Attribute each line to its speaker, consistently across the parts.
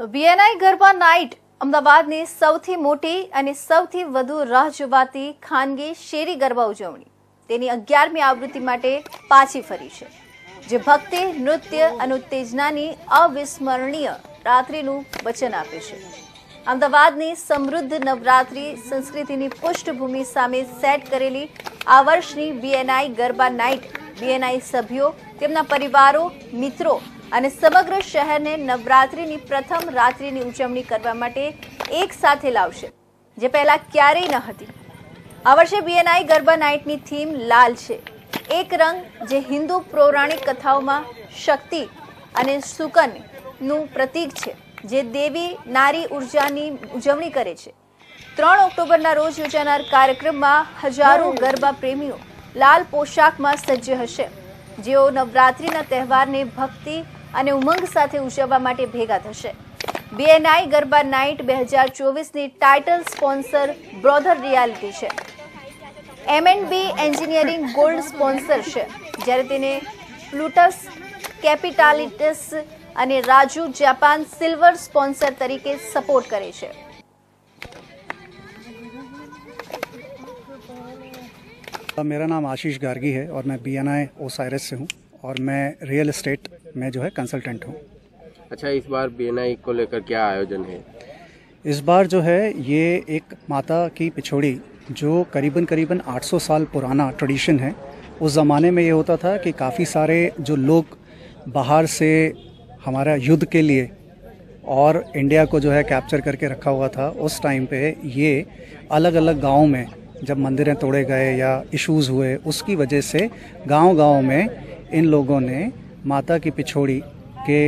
Speaker 1: BNI garba night અમદાવાદની સૌથી મોટી અને સૌથી વધુ રાહ જોવાતી ખાનગી શેરી ગરબા ઉજવણી તેની 11મી આવૃત્તિ માટે પાછી ફરી છે, જે ભક્તિ, નૃત્ય અને ઉત્તેજનાની અવિસ્મરણીય રાત્રિનું વચન આપે છે. અમદાવાદની સમૃદ્ધ નવરાત્રી સંસ્કૃતિની પૃષ્ઠભૂમિ સામે સેટ કરેલી આ વર્ષની બીએનઆઈ ગરબા નાઇટ બીએનઆઈ સભ્યો, તેમના પરિવારો, મિત્રો અને સમગ્ર શહેરને નવરાત્રિની પ્રથમ રાત્રિની ઉજવણી કરવા માટે એક સાથે લાવશે, જે પહેલા ક્યારેય ન હતી. આ વર્ષે બીએનઆઈ ગરબા નાઇટની થીમ લાલ છે, એક રંગ જે હિન્દુ પૌરાણિક કથાઓમાં શક્તિ અને સુકનનું પ્રતીક છે, જે દેવી નારી ઉર્જાની ઉજવણી કરે છે. 3 ઓક્ટોબરના રોજ યોજાનાર કાર્યક્રમમાં હજારો ગરબા પ્રેમીઓ લાલ પોશાકમાં સજ્જ હશે, જેઓ નવરાત્રિના તહેવારને ભક્તિ અને ઉમંગ સાથે ઉજવવા માટે ભેગા થશે. બીએનઆઈ ગરબા નાઇટ 2024ની ટાઇટલ સ્પોન્સર બ્રોધર રિયાલિટી છે. M&B એન્જિનિયરિંગ ગોલ્ડ સ્પોન્સર છે, જ્યારે તેને પ્લુટસ કેપિટાલિટસ અને રાજુ જાપાન સિલ્વર સ્પોન્સર તરીકે સપોર્ટ કરે છે.
Speaker 2: मेरा नाम आशीष गार्गी है और मैं बीएनआई ओसाइरस से हूँ और मैं रियल एस्टेट में जो है कंसल्टेंट हूँ.
Speaker 3: अच्छा, इस बार बीएनआई को लेकर क्या आयोजन है?
Speaker 2: इस बार जो है ये एक माता की पिछोड़ी जो करीबन 800 साल पुराना ट्रेडिशन है. उस ज़माने में ये होता था कि काफ़ी सारे जो लोग बाहर से हमारा युद्ध के लिए और इंडिया को जो है कैप्चर करके रखा हुआ था, उस टाइम पे ये अलग अलग गाँव में जब मंदिरें तोड़े गए या इश्यूज़ हुए, उसकी वजह से गांव-गांव में इन लोगों ने माता की पिछोड़ी के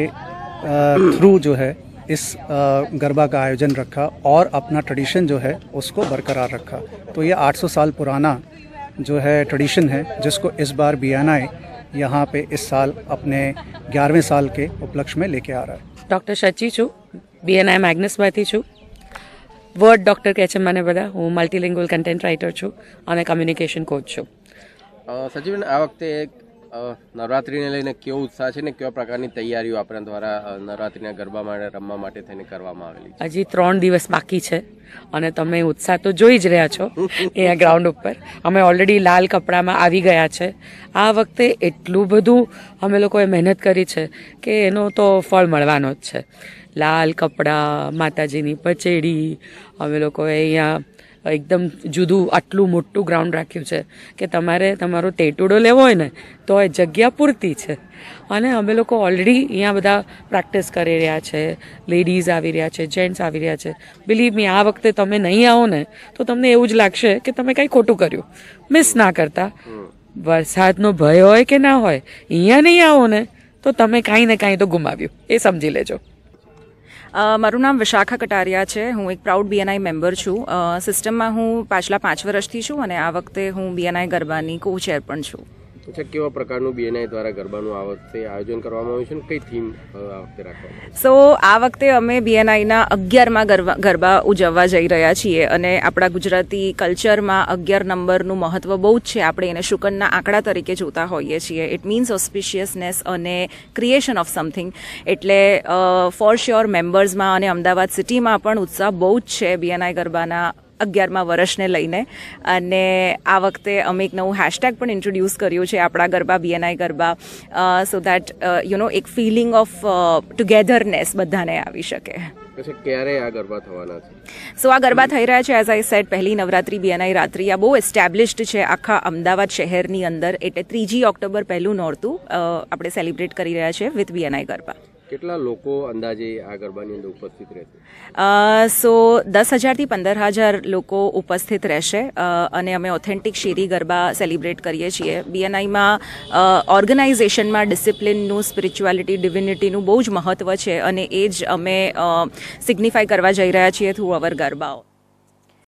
Speaker 2: थ्रू जो है इस गरबा का आयोजन रखा और अपना ट्रेडिशन जो है उसको बरकरार रखा. तो ये 800 साल पुराना जो है ट्रेडिशन है, जिसको इस बार बीएनआई यहाँ पे इस साल अपने 11वें साल के उपलक्ष्य में लेके आ रहा है.
Speaker 4: डॉक्टर सची छू, बीएनआई मैग्नसमांथी छू. વર્ડ ડૉક્ટર કહે છે મને બધા. હું મલ્ટીલિંગ્યુઅલ કન્ટેન્ટ રાઇટર છું અને કમ્યુનિકેશન કોચ છું.
Speaker 3: સચિવન, આ વખતે નવરાત્રિને લઈને કેવો ઉત્સાહ છે ને કેવા પ્રકારની તૈયારીઓ આપણા દ્વારા નવરાત્રિના ગરબા માટે રમવા માટે થઈને કરવામાં આવેલી છે?
Speaker 4: હજી 3 દિવસ બાકી છે અને તમે ઉત્સાહ તો જોઈ જ રહ્યા છો અહીંયા ગ્રાઉન્ડ ઉપર. અમે ઓલરેડી લાલ કપડામાં આવી ગયા છે. આ વખતે એટલું બધું અમે લોકોએ મહેનત કરી છે કે એનો તો ફળ મળવાનો જ છે. લાલ કપડાં, માતાજીની પચેડી, અમે લોકોએ અહીંયા એકદમ જુદું આટલું મોટું ગ્રાઉન્ડ રાખ્યું છે કે તમારે તમારો ટેટુડો લેવો હોય ને તો એ જગ્યા પૂરતી છે. અને અમે લોકો ઓલરેડી અહીંયા બધા પ્રેક્ટિસ કરી રહ્યા છે. લેડીઝ આવી રહ્યા છે, જેન્ટ્સ આવી રહ્યા છે. બિલીવ મી, આ વખતે તમે નહીં આવો ને તો તમને એવું જ લાગશે કે તમે કંઈ ખોટું કર્યું. મિસ ના કરતા. વરસાદનો ભય હોય કે ના હોય, અહીંયા નહીં આવો ને તો તમે કાંઈ ને કાંઈ તો ગુમાવ્યું, એ સમજી લેજો.
Speaker 5: મારું નામ વિશાખા કટારિયા છે. હું એક પ્રાઉડ બીએનઆઈ મેમ્બર છું. સિસ્ટમમાં હું પાછલા 5 વર્ષથી છું અને આ વખતે હું બીએનઆઈ ગરબાની કો ચેર પણ છું.
Speaker 3: અચ્છા, કેવા પ્રકારનું બીએનઆઈ દ્વારા ગરબાનું આ વખતે આયોજન કરવામાં આવ્યું છે અને કઈ થીમ આ વખતે રાખવામાં?
Speaker 5: સો આ વખતે અમે બીએનઆઈના 11મા ગરબા ઉજવવા જઈ રહ્યા છીએ અને આપણા ગુજરાતી કલ્ચરમાં 11 નંબરનું મહત્વ બહુ જ છે. આપણે એને શુકનના આંકડા તરીકે જોતા હોઈએ છીએ. ઇટ મીન્સ ઓસ્પિશિયસનેસ અને ક્રિએશન ઓફ સમથિંગ. એટલે ફોર શ્યોર મેમ્બર્સમાં અને અમદાવાદ સિટીમાં પણ ઉત્સાહ બહુ જ છે બીએનઆઈ ગરબાના 11મા વર્ષને લઈને. અને આ વખતે અમે એક નવું હેશટેગ પણ ઇન્ટ્રોડ્યુસ કર્યું છે, આપણા garba BNI garba, so that એક ફિલિંગ ઓફ ટુગેધરનેસ બધાને આવી શકે.
Speaker 3: ક્યારે આ ગરબા થવાના છે?
Speaker 5: સો આ ગરબા થઈ રહ્યા છે, એઝ આઈ સેડ, પહેલી નવરાત્રી બીએનઆઈ રાત્રિ. આ બહુ એસ્ટેબ્લિશ્ડ છે આખા અમદાવાદ શહેરની અંદર. એટલે 3 ઓક્ટોબર પહેલું નોરતું આપણે સેલિબ્રેટ કરી રહ્યા છે વિથ બીએનઆઈ ગરબા.
Speaker 3: કેટલા લોકો અંદાજે આ ગરબાની અંદર ઉપસ્થિત રહેશે?
Speaker 5: સો 10,000 થી 15,000 લોકો ઉપસ્થિત રહેશે અને અમે ઓથેન્ટિક શેરી ગરબા સેલિબ્રેટ કરીએ છીએ. બીએનઆઈમાં ઓર્ગેનાઇઝેશનમાં ડિસિપ્લિનનું, સ્પિરિચ્યુઆલિટી, ડિવિનિટીનું બહુ જ મહત્વ છે અને એ જ અમે સિગ્નિફાય કરવા જઈ રહ્યા છીએ થ્રુ અવર ગરબાઓ.